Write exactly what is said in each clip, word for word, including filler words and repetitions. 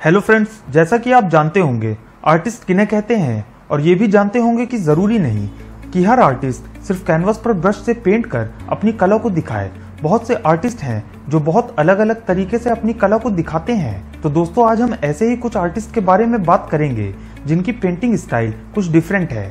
Hello friends, जैसा कि आप जानते होंगे आर्टिस्ट किन्हें कहते हैं, और ये भी जानते होंगे कि जरूरी नहीं कि हर आर्टिस्ट सिर्फ कैनवस पर ब्रश से पेंट कर अपनी कला को दिखाए। बहुत से आर्टिस्ट हैं जो बहुत अलग अलग तरीके से अपनी कला को दिखाते हैं। तो दोस्तों, आज हम ऐसे ही कुछ आर्टिस्ट के बारे में बात करेंगे जिनकी पेंटिंग स्टाइल कुछ डिफरेंट है।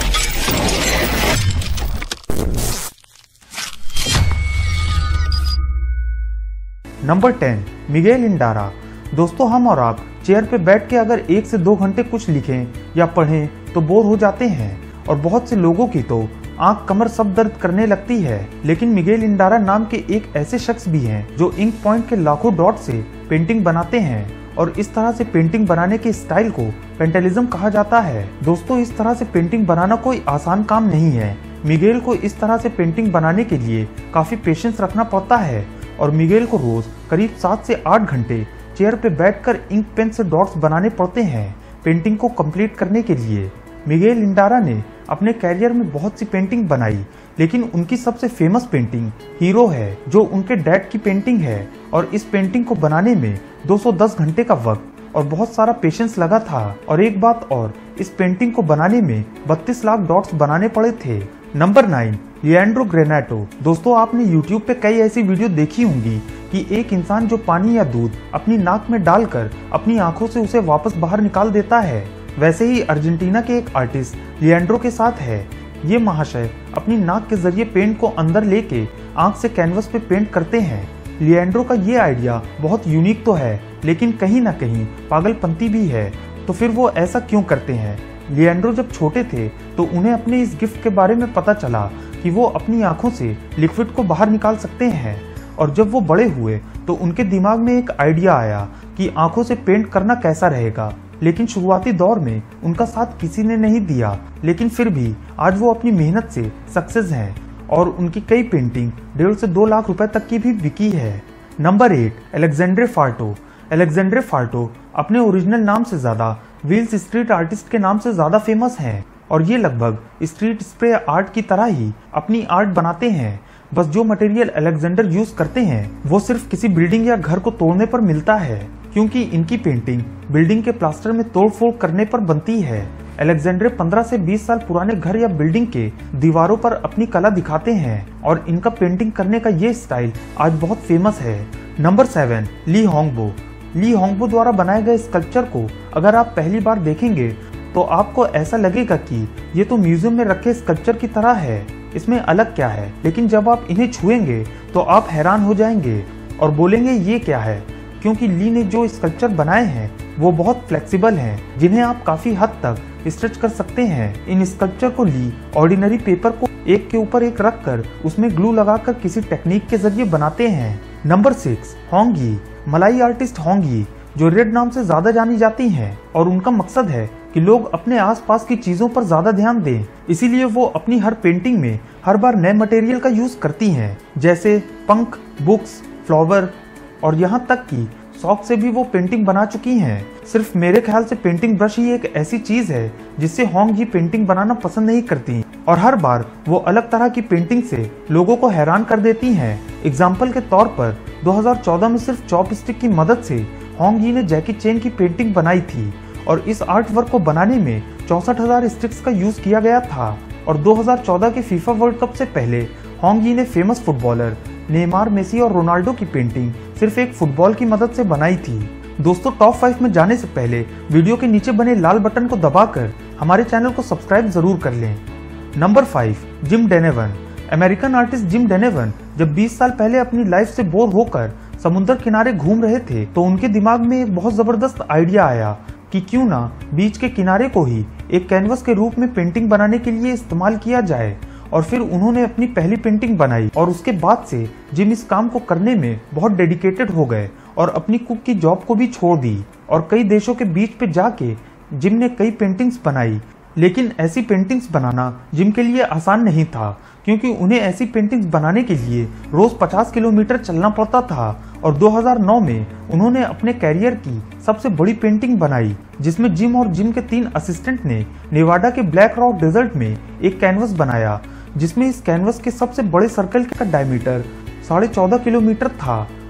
Number ten, Miguel Endara. दोस्तों, हम और आप चेयर पे बैठ के अगर एक से दो घंटे कुछ लिखें या पढ़ें तो बोर हो जाते हैं, और बहुत से लोगों की तो आंख कमर सब दर्द करने लगती है। लेकिन मिगेल इंडारा नाम के एक ऐसे शख्स भी हैं जो इंक पॉइंट के लाखों डॉट से पेंटिंग बनाते हैं, और इस तरह से पेंटिंग बनाने के स्टाइल को पेंटेलिज्म कहा जाता है। दोस्तों, इस तरह से पेंटिंग बनाना कोई आसान काम नहीं है। मिगेल को इस तरह से पेंटिंग बनाने के लिए काफी पेशेंस रखना पड़ता है, और मिगेल को रोज करीब सात से आठ घंटे चेयर पे बैठकर इंक पेन से डॉट्स बनाने पड़ते हैं पेंटिंग को कंप्लीट करने के लिए। मिगेल इंडारा ने अपने कैरियर में बहुत सी पेंटिंग बनाई, लेकिन उनकी सबसे फेमस पेंटिंग हीरो है, जो उनके डैड की पेंटिंग है। और इस पेंटिंग को बनाने में दो सौ दस घंटे का वक्त और बहुत सारा पेशेंस लगा था। और एक बात और, इस पेंटिंग को बनाने में बत्तीस लाख डॉट्स बनाने पड़े थे। Number nine, Leandro Granato. दोस्तों, आपने यूट्यूब पे कई ऐसी वीडियो देखी होंगी कि एक इंसान जो पानी या दूध अपनी नाक में डालकर अपनी आंखों से उसे वापस बाहर निकाल देता है, वैसे ही अर्जेंटीना के एक आर्टिस्ट लिएंड्रो के साथ है। ये महाशय अपनी नाक के जरिए पेंट को अंदर लेके आंख से कैनवस पे पेंट करते हैं। लिएंड्रो का ये आइडिया बहुत यूनिक तो है, लेकिन कहीं ना कहीं पागलपंती भी है। तो फिर वो ऐसा क्यों करते हैं? लिएंड्रो जब छोटे थे तो उन्हें अपने इस गिफ्ट के बारे में पता चला कि वो अपनी आंखों से लिक्विड को बाहर निकाल सकते हैं, और जब वो बड़े हुए तो उनके दिमाग में एक आइडिया आया कि आंखों से पेंट करना कैसा रहेगा। लेकिन शुरुआती दौर में उनका साथ किसी ने नहीं दिया, लेकिन फिर भी आज वो अपनी मेहनत से सक्सेस हैं, और उनकी कई पेंटिंग डेढ़ से दो लाख रुपए तक की भी बिकी है। Number eight, अलेक्जेंड्रे फार्टो। अलेक्जेंड्रे फार्टो अपने ओरिजिनल नाम से ज्यादा व्हील्स स्ट्रीट आर्टिस्ट के नाम से ज्यादा फेमस हैं, और ये लगभग स्ट्रीट स्प्रे आर्ट की तरह ही अपनी आर्ट बनाते हैं। बस जो मटेरियल अलेक्जेंडर यूज करते हैं वो सिर्फ किसी बिल्डिंग या घर को तोड़ने पर मिलता है, क्योंकि इनकी पेंटिंग बिल्डिंग के प्लास्टर में तोड़फोड़ करने पर बनती है। अलेक्जेंडर पंद्रह से बीस साल पुराने घर या बिल्डिंग के दीवारों पर अपनी कला दिखाते हैं, और इनका पेंटिंग करने का ये स्टाइल आज बहुत फेमस है। Number seven, Li Hongbo. Li Hongbo द्वारा बनाए गए स्कल्पचर को अगर आप पहली बार देखेंगे तो आपको ऐसा लगेगा कि ये तो म्यूजियम में रखे स्कल्पचर की तरह है, इसमें अलग क्या है। लेकिन जब आप इन्हें छुएंगे तो आप हैरान हो जाएंगे और बोलेंगे ये क्या है, क्योंकि ली ने जो स्कल्पचर बनाए हैं वो बहुत फ्लेक्सिबल हैं, जिन्हें आप काफी हद तक स्ट्रेच कर सकते हैं। इन स्कल्पचर को ली ऑर्डिनरी पेपर को एक के ऊपर एक रखकर उसमें ग्लू लगाकर किसी टेक्निक के जरिए बनाते हैं। नंबर सिक्स, होंग यी। मलाई आर्टिस्ट होंग यी, जो रेड नाम से ज्यादा जानी जाती हैं, और उनका मकसद है कि लोग अपने आसपास की चीजों पर ज्यादा ध्यान दें। इसीलिए वो अपनी हर पेंटिंग में हर बार नए मटेरियल का यूज करती हैं, जैसे पंख, बुक्स, फ्लावर, और यहाँ तक कि सॉक से भी वो पेंटिंग बना चुकी हैं। सिर्फ मेरे ख्याल से पेंटिंग ब्रश ही एक ऐसी चीज है जिससे होंग यी पेंटिंग बनाना पसंद नहीं करती, और हर बार वो अलग तरह की पेंटिंग से लोगों को हैरान कर देती हैं। एग्जाम्पल के तौर पर दो हज़ार चौदह में सिर्फ चॉपस्टिक की मदद से होंग यी ने जैकी चैन की पेंटिंग बनाई थी, और इस आर्ट वर्क को बनाने में चौसठ हजार स्टिक्स का यूज किया गया था। और दो हज़ार चौदह के फीफा वर्ल्ड कप से पहले होंग यी ने फेमस फुटबॉलर नेमार, मेसी और रोनाल्डो की पेंटिंग सिर्फ एक फुटबॉल की मदद से बनाई थी। दोस्तों, टॉप फाइव में जाने से पहले वीडियो के नीचे बने लाल बटन को दबाकर हमारे चैनल को सब्सक्राइब जरूर कर लें। Number five, Jim Denevan. American artist Jim Denevan जब बीस साल पहले अपनी लाइफ से बोर होकर समुद्र किनारे घूम रहे थे तो उनके दिमाग में एक बहुत जबरदस्त आइडिया आया कि क्यों ना बीच के किनारे को ही एक कैनवस के रूप में पेंटिंग बनाने के लिए इस्तेमाल किया जाए। और फिर उन्होंने अपनी पहली पेंटिंग बनाई, और उसके बाद से जिम इस काम को करने में बहुत डेडिकेटेड हो गए और अपनी कुक की जॉब को भी छोड़ दी, और कई देशों के बीच पे जाके जिम ने कई पेंटिंग्स बनाई। लेकिन ऐसी पेंटिंग्स बनाना जिम के लिए आसान नहीं था, क्योंकि उन्हें ऐसी पेंटिंग्स बनाने के लिए रोज पचास किलोमीटर चलना पड़ता था। और दो हज़ार नौ में उन्होंने अपने कैरियर की सबसे बड़ी पेंटिंग बनाई, जिसमें जिम और जिम के तीन असिस्टेंट ने नेवाडा के ब्लैक रॉक डेजर्ट में एक कैनवस बनाया, जिसमें इस कैनवस के सबसे बड़े सर्कल का डायमीटर साढ़े चौदह किलोमीटर था,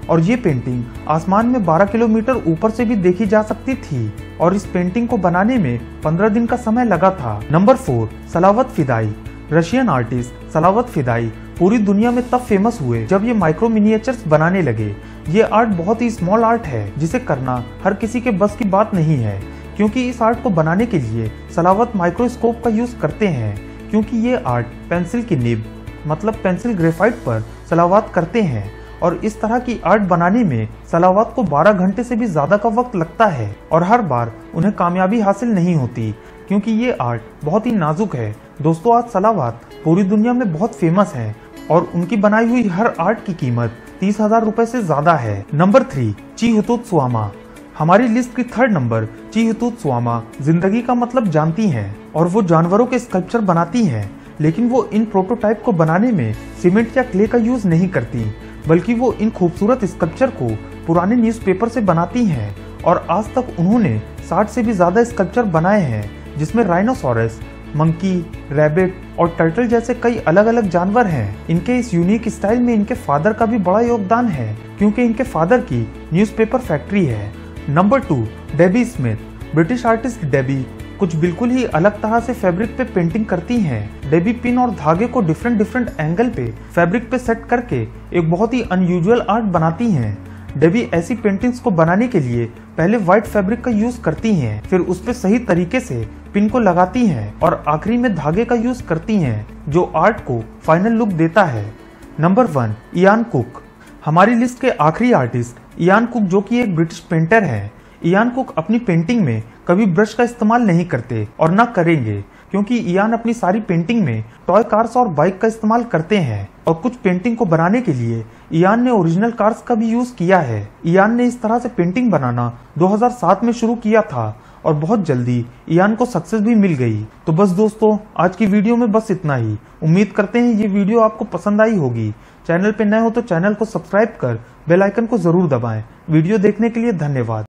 और ये पेंटिंग आसमान में बारह किलोमीटर ऊपर से भी देखी जा सकती थी और इस पेंटिंग को बनाने में पंद्रह दिन का समय लगा था। Number four, Salavat Fidai. Russian artist Salavat Fidai पूरी दुनिया में तब फेमस हुए जब ये माइक्रो मिनिएचर्स बनाने लगे। ये आर्ट बहुत ही स्मॉल आर्ट है जिसे करना हर किसी के बस की बात नहीं है, क्योंकि इस आर्ट को बनाने के लिए सलावत माइक्रोस्कोप का यूज करते हैं, क्योंकि ये आर्ट पेंसिल की निब मतलब पेंसिल ग्रेफाइट पर सलावत करते हैं और इस तरह की आर्ट बनाने में सलावत को बारह घंटे से भी ज्यादा का वक्त लगता है और हर बार उन्हें कामयाबी हासिल नहीं होती, क्योंकि ये आर्ट बहुत ही नाजुक है। दोस्तों, आज सलावत पूरी दुनिया में बहुत फेमस है और उनकी बनाई हुई हर आर्ट की कीमत तीस हजार रूपए से ज्यादा है। Number three, Chie Hitotsuyama. हमारी लिस्ट की थर्ड नंबर चीहुतुत्सुआमा जिंदगी का मतलब जानती हैं और वो जानवरों के स्कल्पचर बनाती हैं, लेकिन वो इन प्रोटोटाइप को बनाने में सीमेंट या क्ले का यूज नहीं करती, बल्कि वो इन खूबसूरत स्कल्पचर को पुराने न्यूज़पेपर से बनाती हैं और आज तक उन्होंने साठ से भी ज्यादा स्कल्पचर बनाए हैं, जिसमें राइनोसोरस, मंकी, रैबिट और टर्टल जैसे कई अलग अलग जानवर हैं। इनके इस यूनिक स्टाइल में इनके फादर का भी बड़ा योगदान है, क्योंकि इनके फादर की न्यूज़पेपर फैक्ट्री है। Number two, Debbie Smith. British artist Debbie कुछ बिल्कुल ही अलग तरह से फैब्रिक पे पेंटिंग करती हैं। डेबी पिन और धागे को डिफरेंट डिफरेंट एंगल पे फैब्रिक पे सेट करके एक बहुत ही अनयूजुअल आर्ट बनाती हैं। डेबी ऐसी पेंटिंग्स को बनाने के लिए पहले व्हाइट फैब्रिक का यूज करती हैं, फिर उस पे सही तरीके से पिन को लगाती हैं और आखिरी में धागे का यूज करती हैं, जो आर्ट को फाइनल लुक देता है। Number one, Ian Cook. हमारी लिस्ट के आखिरी आर्टिस्ट इयान कुक, जो कि एक ब्रिटिश पेंटर हैं। इयान कुक अपनी पेंटिंग में कभी ब्रश का इस्तेमाल नहीं करते और न करेंगे, क्योंकि इयान अपनी सारी पेंटिंग में टॉय कार्स और बाइक का इस्तेमाल करते हैं और कुछ पेंटिंग को बनाने के लिए इयान ने ओरिजिनल कार्स का भी यूज किया है। इयान ने इस तरह से पेंटिंग बनाना दो हज़ार सात में शुरू किया था और बहुत जल्दी इयान को सक्सेस भी मिल गई। तो बस दोस्तों, आज की वीडियो में बस इतना ही। उम्मीद करते हैं ये वीडियो आपको पसंद आई होगी। चैनल पे नए हो तो चैनल को सब्सक्राइब कर बेल आइकन को जरूर दबाएं। वीडियो देखने के लिए धन्यवाद।